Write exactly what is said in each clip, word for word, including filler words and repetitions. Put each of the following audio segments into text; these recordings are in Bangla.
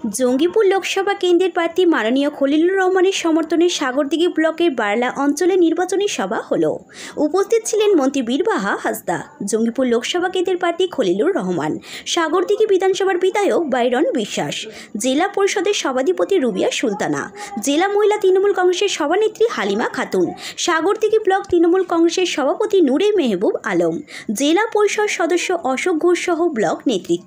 জঙ্গিপুর লোকসভা কেন্দ্রের প্রার্থী মাননীয় খলিলুর রহমানের সমর্থনে সাগরদিঘি ব্লকের বারলা অঞ্চলে নির্বাচনী সভা হলো। উপস্থিত ছিলেন মন্ত্রী বীরবাহা হাসদা, জঙ্গিপুর লোকসভা কেন্দ্রের প্রার্থী খলিলুর রহমান, সাগরদিঘি বিধানসভার বিধায়ক বাইরন বিশ্বাস, জেলা পরিষদের সভাধিপতি রুবিয়া সুলতানা, জেলা মহিলা তৃণমূল কংগ্রেসের সভানেত্রী হালিমা খাতুন, সাগরদিঘি ব্লক তৃণমূল কংগ্রেসের সভাপতি নূরে মেহবুব আলম, জেলা পরিষদ সদস্য অশোক ঘোষ সহ ব্লক নেতৃত্ব।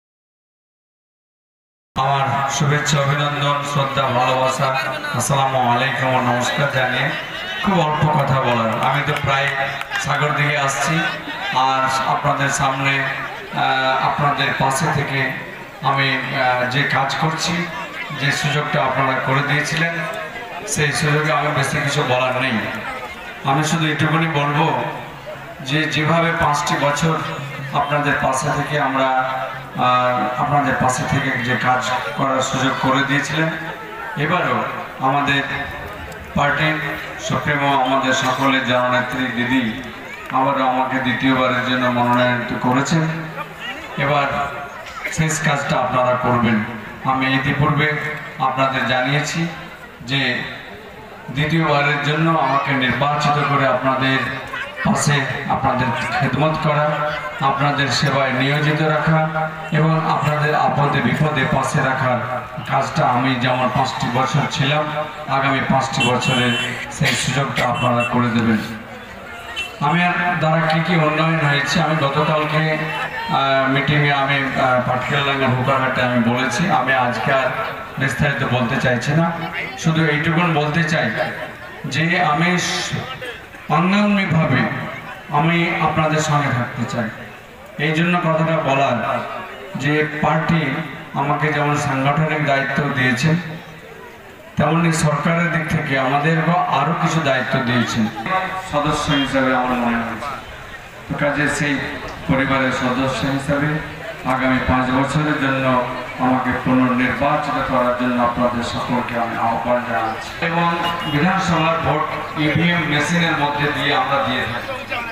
আমার শুভেচ্ছা, অভিনন্দন, শ্রদ্ধা, ভালোবাসা, আসসালামু আলাইকুম, নমস্কার জানিয়ে খুব অল্প কথা বলার। আমি তো প্রায় সাগরদিঘি আসছি, আর আপনাদের সামনে আপনাদের পাশে থেকে আমি যে কাজ করছি, যে সুযোগটা আপনারা করে দিয়েছিলেন, সেই সুযোগে আমি বেশি কিছু বলার নেই। আমি শুধু এটুকুনি বলবো যে যেভাবে পাঁচটি বছর আপনাদের পাশে থেকে আমরা আপনাদের পাশে থেকে যে কাজ করার সুযোগ করে দিয়েছিলেন, এবারও আমাদের পার্টির সুপ্রিমো, আমাদের সকলের জননেত্রী দিদি আবারও আমাকে দ্বিতীয়বারের জন্য মনোনয়ন করেছেন। এবার শেষ কাজটা আপনারা করবেন। আমি ইতিপূর্বে আপনাদের জানিয়েছি যে দ্বিতীয়বারের জন্য আমাকে নির্বাচিত করে আপনাদের পাশে আপনাদের খেদমত করা, আপনাদের সেবায় নিয়োজিত রাখা এবং আপনাদের আপদে বিপদে পাশে রাখার কাজটা আমি যেমন পাঁচটি বছর ছিলাম, আগামী পাঁচটি বছরের সেই সুযোগটা আপনারা করে দেবেন। আমি দ্বারা কী কী উন্নয়ন হয়েছে আমি গতকালকে মিটিংয়ে আমি পাটকেলডাঙ্গার হুকারহাটে আমি বলেছি। আমি আজকে আর বিস্তারিত বলতে চাইছি না, শুধু এইটুকুন বলতে চাই যে আমি অঙ্গাঙ্গিভাবে আমি আপনাদের সঙ্গে থাকতে চাই। এই জন্য কথাটা বলার যে পার্টি আমাকে যেমন সাংগঠনিক দায়িত্ব দিয়েছে, তেমনি সরকারের দিক থেকে আমাদেরও আরও কিছু দায়িত্ব দিয়েছেন সদস্য হিসাবে আমার মনে হয়েছে। তো কাজে সেই পরিবারের সদস্য হিসাবে আগামী পাঁচ বছরের জন্য আমাকে পুনর্নির্বাচিত করার জন্য আপনাদের সকলকে আমি আহ্বান জানাচ্ছি। এবং বিধানসভার ভোট ইভিএম মেশিনের মধ্যে দিয়ে আমরা দিয়ে থাকি,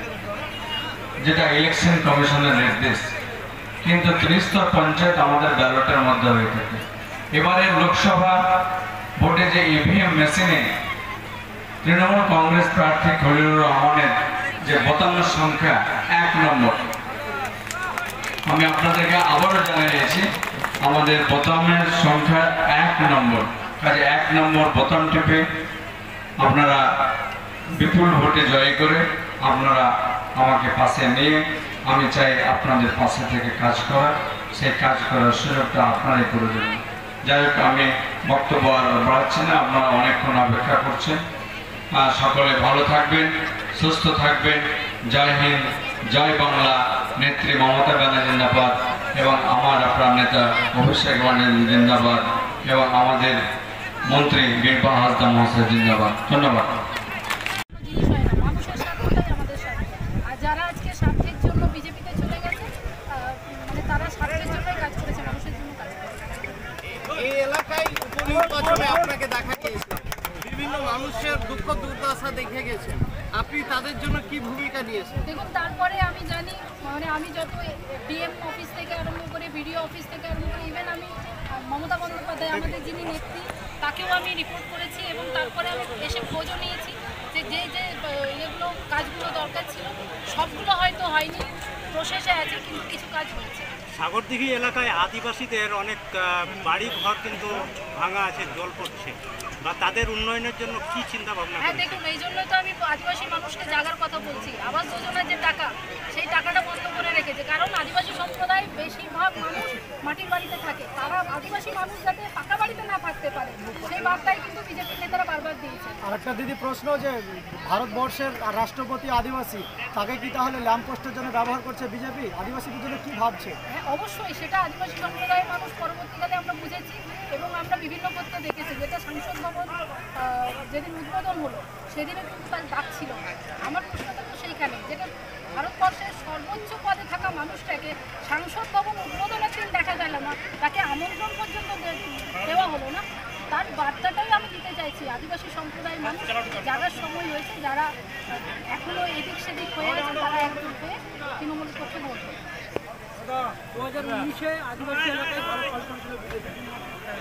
যেটা ইলেকশন কমিশনের নির্দেশ, কিন্তু ত্রিস্তর পঞ্চায়েত আমাদের ব্যালটের মধ্যে হয়ে থাকে। এবারে লোকসভা ভোটে যে ইভিএম মেশিনে তৃণমূল কংগ্রেস প্রার্থী খলিলুর রহমানের যে বোতামের সংখ্যা এক নম্বর, আমি আপনাদেরকে আবারও জানিয়েছি আমাদের বোতামের সংখ্যা এক নম্বর। কাজে এক নম্বর বোতাম টিপে আপনারা বিপুল ভোটে জয় করে আপনারা আমাকে পাশে নিয়ে, আমি চাই আপনাদের পাশে থেকে কাজ করার, সেই কাজ করার সুযোগটা আপনারাই করে দেবেন। যাই হোক, আমি বক্তব্য আর বাড়াচ্ছি না, আপনারা অনেকক্ষণ অপেক্ষা করছেন। সকলে ভালো থাকবেন, সুস্থ থাকবেন। জয় হিন্দ, জয় বাংলা। নেত্রী মমতা ব্যানার্জি জিন্দাবাদ এবং আমার আপনার নেতা অভিষেক ব্যানার্জি জিন্দাবাদ এবং আমাদের মন্ত্রী বীরবাহা হাসদা মহাশয় জিন্দাবাদ। ধন্যবাদ। আপনাকে দেখা গিয়েছিল, বিভিন্ন মানুষের দুঃখ দুর্দশা দেখে গেছেন, আপনি তাদের জন্য কি ভূমিকা নিয়েছেন? দেখুন, তারপরে আমি জানি, মানে আমি যত ডিএম অফিস থেকে আরম্ভ করে বিডিও অফিস থেকে আরম্ভ করে ইভেন আমি মমতা বন্দ্যোপাধ্যায় আমাদের যিনি নেত্রী, তাকেও আমি রিপোর্ট করেছি এবং তারপরে আমি এসে খোঁজও নিয়েছি যে যে যে এগুলো কাজগুলো দরকার ছিল সবগুলো হয়তো হয়নি, প্রসেসে আছে, কিন্তু কিছু কাজ হয়েছে। সাগরদিঘি এলাকায় আদিবাসীদের অনেক বাড়ি ঘর কিন্তু ভাঙা আছে, জল পড়ছে, বা তাদের উন্নয়নের জন্য কি চিন্তা ভাবনা? হ্যাঁ দেখুন, এই জন্যই তো আমি আদিবাসী মানুষকে জাগার কথা বলছি। আবাস যোজনার যে টাকা, সেই টাকাটা বন্ধ করে রেখেছে, কারণ আদিবাসী সম্প্রদায় বেশিরভাগ মানুষ মাটির বাড়িতে থাকে। তারা আদিবাসী মানুষ যাতে পাকা বাড়িতে না থাকতে পারে, সেই বার্তাই কিন্তু বিজেপির নেতারা বারবার দিয়েছে। আর একটা দিদি প্রশ্ন, যে ভারতবর্ষের রাষ্ট্রপতি আদিবাসী, তাকে কি তাহলে ল্যাম্প পোস্টের জন্য ব্যবহার করছে বিজেপি? আদিবাসীদের জন্য কি ভাবছে? হ্যাঁ অবশ্যই, সেটা আদিবাসী সম্প্রদায়ের মানুষ পরবর্তীকালে আমরা বুঝেছি এবং আমরা বিভিন্ন ক্ষেত্রে দেখেছি। যেটা সংসদ ভবন যেদিন উদ্বোধন হলো সেদিনে কিন্তু তার ডাক ছিল। আমার প্রশ্নটা তো সেইখানে, যেটা ভারতবর্ষের সর্বোচ্চ পদে থাকা মানুষটাকে সংসদ ভবন উদ্বোধনের দিন দেখা গেল না, তাকে আমন্ত্রণ পর্যন্ত দেওয়া হলো না। তার বার্তাটাই আমি দিতে চাইছি, আদিবাসী সম্প্রদায়ের মানুষ জাগার সময় হয়েছে, যারা এখনও এদিক সেদিক হয়ে গেছে, তারা একজন হয়ে তৃণমূলের পক্ষে ভোট দেবে। দু হাজার উনিশে আদিবাসী এলাকায় ভালো ফল করেছিল বিজেপি,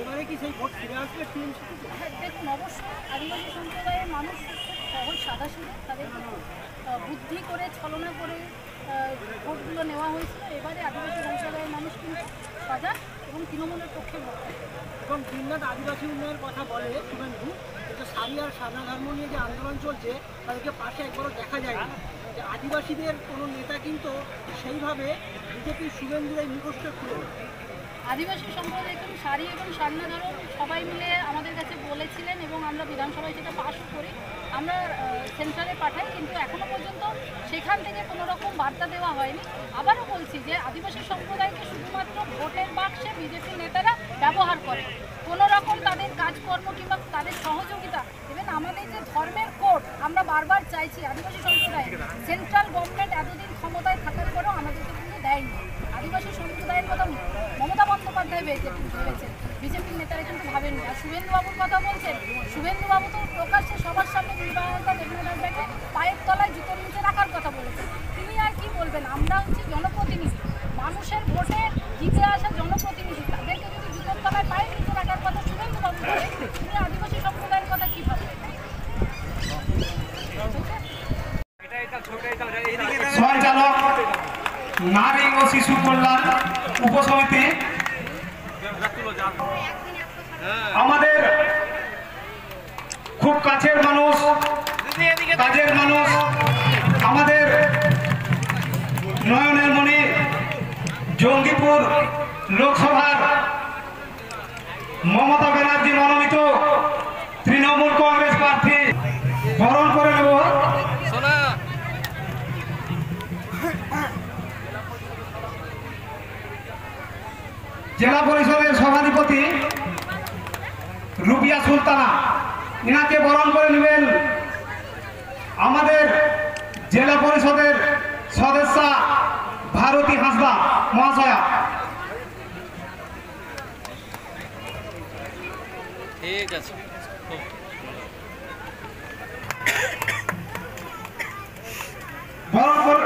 এবারে কি সেই ভোট ফিরে আসবে টিএমসিপিতে? হ্যাঁ, দেখুন অবশ্যই আদিবাসী সম্প্রদায়ের মানুষ সহজ সাদা সিধে, তাদের আহ, বুদ্ধি করে ছলনা করে আহ, ভোটগুলো নেওয়া হয়েছিল। এবারে আদিবাসী সম্প্রদায়ের মানুষ কিন্তু সজাগ এবং তৃণমূলের পক্ষে ভোট দেবে। এবং দিনরাত আদিবাসী উন্নয়নের কথা বলে শুভেন্দু, কিন্তু সারি আর সারনা ধর্ম নিয়ে যে আন্দোলন চলছে তাদেরকে পাশে একবারও দেখা যায়নি। যে আদিবাসীদের কোনো নেতা কিন্তু সেইভাবে বিজেপির শুভেন্দুর এই মুখোশটা খুলে দেয়। আদিবাসী সম্প্রদায় কিন্তু সারি এবং সান্নাধরণ সবাই মিলে আমাদের কাছে বলেছিলেন এবং আমরা বিধানসভায় সেটা পাশও করি, আমরা সেন্ট্রালে পাঠাই, কিন্তু এখনো পর্যন্ত সেখান থেকে কোনো রকম বার্তা দেওয়া হয়নি। আবারও বলছি যে আদিবাসী সম্প্রদায়কে শুধুমাত্র ভোটের বাক্সে বিজেপি নেতারা ব্যবহার করে, কোনো রকম তাদের কাজকর্ম কিংবা তাদের সহযোগিতা, ইভেন আমাদের যে ধর্মের কোড আমরা বারবার চাইছি আদিবাসী সম্প্রদায়, সেন্ট্রাল গভর্নমেন্ট এতদিন ক্ষমতায় থাকার পরেও আমাদেরকে কিন্তু দেয়নি। আদিবাসী সম্প্রদায়ের কথা মমতা বন্দ্যোপাধ্যায় বিজেপি ভেবেছেন, বিজেপির নেতারা কিন্তু ভাবেননি। আর শুভেন্দুবাবুর কথা বলছেন, শুভেন্দুবাবু তো প্রকাশ্যে সবার সামনে নির্বাচনটা দেবেন্দ্রনাথ ব্যাকে পায়ের তলায় জুতোর নিচে রাখার কথা বলেছেন। তিনি আর কি বলবেন? আমরা হচ্ছে জনপ্রতিনিধি, মানুষের ভোটে জিতে আসা জনপ্রতিনিধি, তাদেরকে যদি জুতোর তলায় পায়ের নিচে রাখার কথা শুভেন্দুবাবু বলেন, তিনি আদিবাসী সম্প্রদায়ের কথা কী ভাববেন? সঞ্চালক নারী ও শিশু কল্যাণ উপসমিতি, আমাদের খুব কাছের মানুষ, কাজের মানুষ, আমাদের নয়নের মণি, জঙ্গিপুর লোকসভার মমতা ব্যানার্জি মনোনীত তৃণমূল কংগ্রেস প্রার্থী বরণ করে নেব। জেলা পরিষদের সভাধিপতি রুবিয়া সুলতানা, ইনাকে বরণ করে নেবেন আমাদের জেলা পরিষদের সদস্যা ভারতী হাঁসদা মহাশয়া। ঠিক আছে। বরণ করে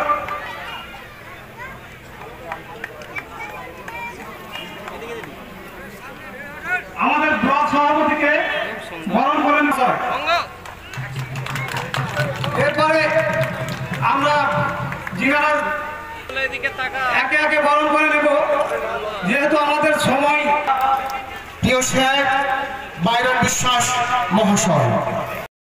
আমাদের ব্লক সভাপতিকে বরণ করেন স্যার। এরপরে আমরা জিনারা একে একে বরণ করে নেব, যেহেতু আমাদের সময়। প্রিয় সাহেব বাইরন বিশ্বাস মহাশয়।